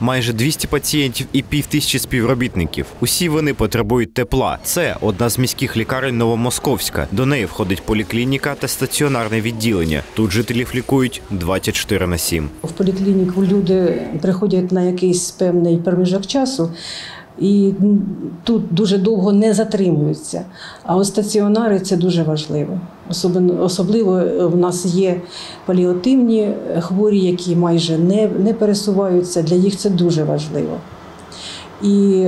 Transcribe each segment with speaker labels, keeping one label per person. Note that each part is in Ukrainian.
Speaker 1: майже 200 пацієнтів і 5000 співробітників. Усі вони потребують тепла. Це одна з міських лікарень Новомосковська. До неї входить поліклініка та стаціонарне відділення. Тут жителів лікують 24/7.
Speaker 2: В поліклініку люди приходять на якийсь певний проміжок часу і тут дуже довго не затримуються. А у стаціонари це дуже важливо. Особливо в нас є паліативні хворі, які майже не пересуваються. Для них це дуже важливо. І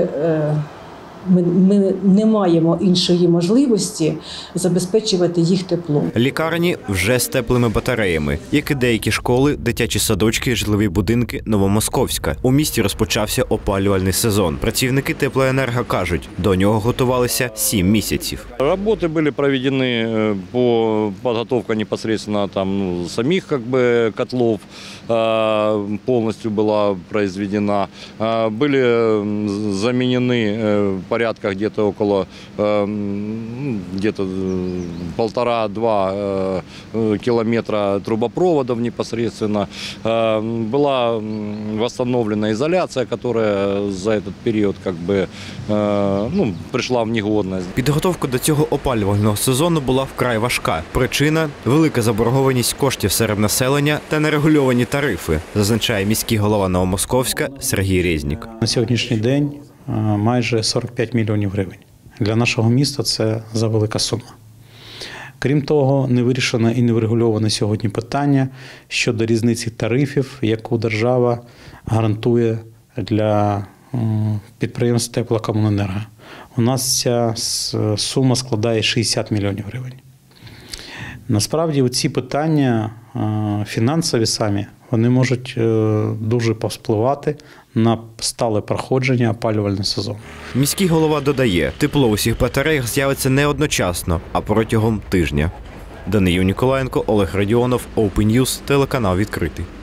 Speaker 2: ми не маємо іншої можливості забезпечувати їх теплом.
Speaker 1: Лікарні вже з теплими батареями, як і деякі школи, дитячі садочки, житлові будинки Новомосковська. У місті розпочався опалювальний сезон. Працівники теплоенерго кажуть, до нього готувалися 7 місяців.
Speaker 3: Роботи були проведені по підготовці непосредственно самих котлов, повністю була произведена. Були замінені порядка где-то около 1,5-2 километра трубопроводов непосредственно. Была восстановлена изоляция, которая за этот период пришла в негодность.
Speaker 1: Підготовка до цього опалювального сезону була вкрай важка. Причина – велика заборгованість коштів серед населення та нерегульовані тарифи, зазначає міський голова Новомосковська Сергій Резнік.
Speaker 4: На сьогоднішній день майже 45 мільйонів гривень. Для нашого міста це завелика сума. Крім того, не вирішено і не врегульоване сьогодні питання щодо різниці тарифів, яку держава гарантує для підприємств теплокомуненерго. У нас ця сума складає 60 мільйонів гривень. Насправді, ці питання фінансові самі, вони можуть дуже повпливати на стале проходження опалювального сезону.
Speaker 1: Міський голова додає, тепло у всіх батареях з'явиться не одночасно, а протягом тижня. Даниїл Ніколаєнко, Олег Радіонов, Open News, телеканал «Відкритий».